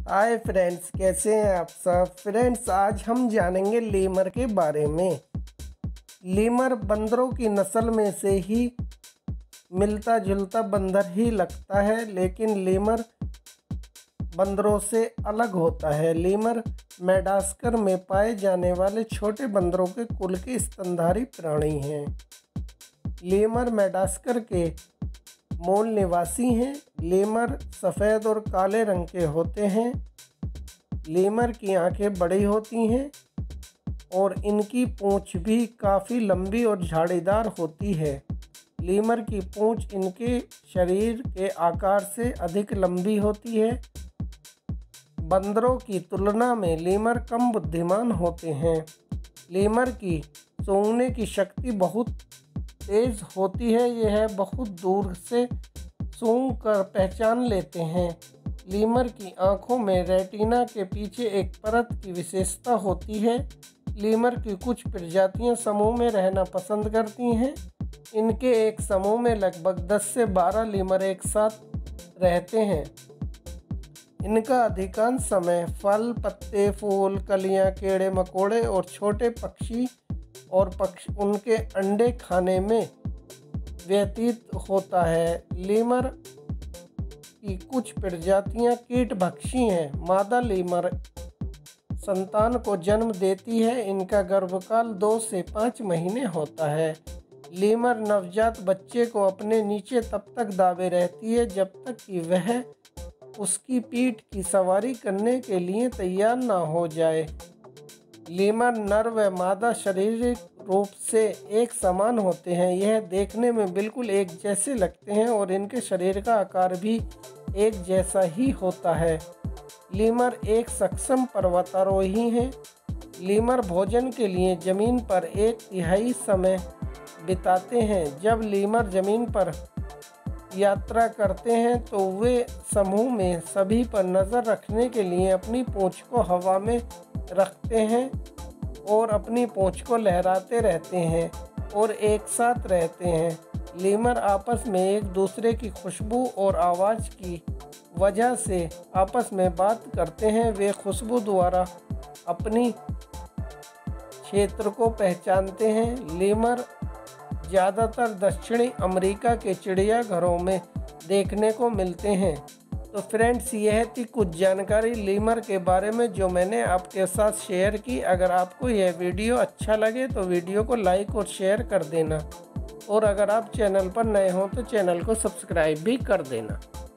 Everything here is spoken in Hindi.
हाय फ्रेंड्स, कैसे हैं आप सब। फ्रेंड्स, आज हम जानेंगे लेमर के बारे में। लेमर बंदरों की नस्ल में से ही मिलता जुलता बंदर ही लगता है, लेकिन लेमर बंदरों से अलग होता है। लेमर मेडागास्कर में पाए जाने वाले छोटे बंदरों के कुल के स्तनधारी प्राणी हैं। लेमर मेडागास्कर के मूल निवासी हैं। लेमर सफ़ेद और काले रंग के होते हैं। लेमर की आंखें बड़ी होती हैं और इनकी पूंछ भी काफ़ी लंबी और झाड़ीदार होती है। लेमर की पूंछ इनके शरीर के आकार से अधिक लंबी होती है। बंदरों की तुलना में लेमर कम बुद्धिमान होते हैं। लेमर की सूंघने की शक्ति बहुत तेज़ होती है। यह बहुत दूर से सूंघ कर पहचान लेते हैं। लेमर की आँखों में रेटिना के पीछे एक परत की विशेषता होती है। लेमर की कुछ प्रजातियां समूह में रहना पसंद करती हैं। इनके एक समूह में लगभग 10 से 12 लेमर एक साथ रहते हैं। इनका अधिकांश समय फल, पत्ते, फूल, कलियां, कीड़े मकोड़े और छोटे पक्षी उनके अंडे खाने में व्यतीत होता है। लेमर की कुछ प्रजातियां कीटभक्षी हैं। मादा लेमर संतान को जन्म देती है। इनका गर्भकाल 2 से 5 महीने होता है। लेमर नवजात बच्चे को अपने नीचे तब तक दाबे रहती है जब तक कि वह उसकी पीठ की सवारी करने के लिए तैयार न हो जाए। लेमर नर व मादा शारीरिक रूप से एक समान होते हैं। यह देखने में बिल्कुल एक जैसे लगते हैं और इनके शरीर का आकार भी एक जैसा ही होता है। लेमर एक सक्षम पर्वतारोही हैं। लेमर भोजन के लिए ज़मीन पर 1/3 समय बिताते हैं। जब लेमर ज़मीन पर यात्रा करते हैं तो वे समूह में सभी पर नज़र रखने के लिए अपनी पूंछ को हवा में रखते हैं और अपनी पूंछ को लहराते रहते हैं और एक साथ रहते हैं। लेमर आपस में एक दूसरे की खुशबू और आवाज़ की वजह से आपस में बात करते हैं। वे खुशबू द्वारा अपनी क्षेत्र को पहचानते हैं। लेमर ज़्यादातर दक्षिणी अमेरिका के चिड़ियाघरों में देखने को मिलते हैं। तो फ्रेंड्स, यह थी कुछ जानकारी लेमर के बारे में जो मैंने आपके साथ शेयर की। अगर आपको यह वीडियो अच्छा लगे तो वीडियो को लाइक और शेयर कर देना, और अगर आप चैनल पर नए हों तो चैनल को सब्सक्राइब भी कर देना।